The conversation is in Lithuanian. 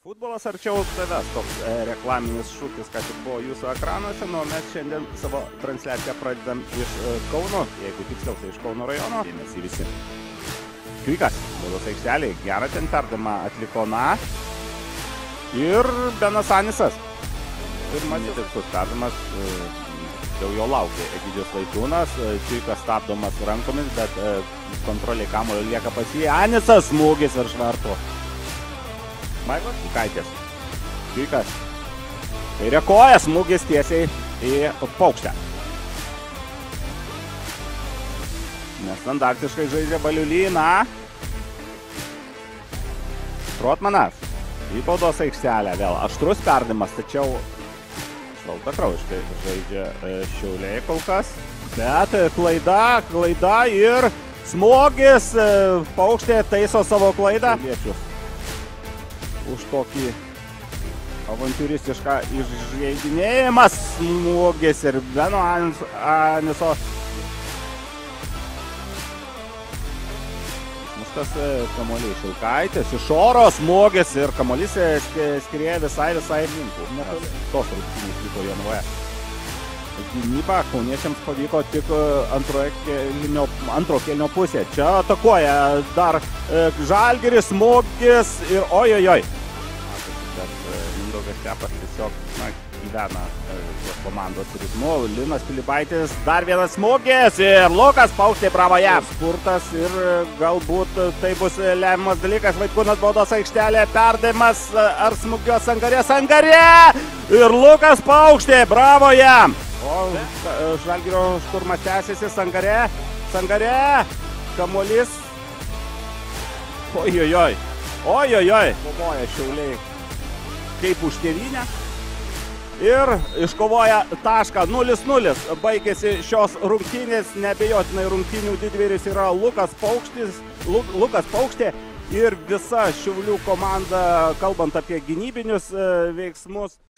Futbolas arčiau tavęs, toks reklaminis šūkis, ką tik buvo jūsų ekranuose, o mes šiandien savo transliaciją pradedam iš Kauno, jeigu tiksliau, tai iš Kauno rajono. Dėmesį visi. Kvikas, baudos aikštelėje, gerą ten perdavimą atliko ir Benas Anisas. Pirmasis tikslus perdavimas, jau jo laukė Egidijus Vaitūnas, Kvikas stabdomas rankomis, bet kontroliai kamuolio lieka pas jį. Anisas smūgis virš vartų. Maiklas Kukaitis. Kvikas. Kairė koja, smūgis tiesiai į Paukštę. Nestandartiškai žaidžia Baliulyną. Trotmanas. Į baudos aikštelę vėl. Aštrus perdavimas, tačiau šaltakraujiškai žaidžia Šiauliai kol kas. Bet klaida ir smūgis. Paukštė taiso savo klaidą. Už tokį avantiūristišką išžaidinėjimą, smūgis ir Beno Aniso. Išmuštas kamuolys Šilkaitis, iš oro smūgis ir kamuolys skrieja visai linkų. Tos rungtynės liko Jonavoje. Gynyba kauniečiams pavyko tik antro kėlinio pusė. Čia atakuoja dar Žalgiris, smūgis ir ojojoj. Bet Mindaugas Stepas tiesiog gyvena tos komandos ritmu. Linas Pilibaitis, dar vienas smūgis ir Lukas Paukštė, bravo jam. Spurtas ir galbūt tai bus lemiamas dalykas. Vaitkūnas baudos aikštelė, perdavimas ar smūgio Sangarė ir Lukas Paukštė, bravo jam. O Žalgirio šturmas tęsiasi, Sangarė, kamuolys, ojojoj, kovoja Šiauliai kaip už tėvynę ir iškovoja tašką 0-0, baigėsi šios rungtynės, neabejotinai rungtynių didvyris yra Lukas Paukštė ir visa Šiaulių komanda, kalbant apie gynybinius veiksmus.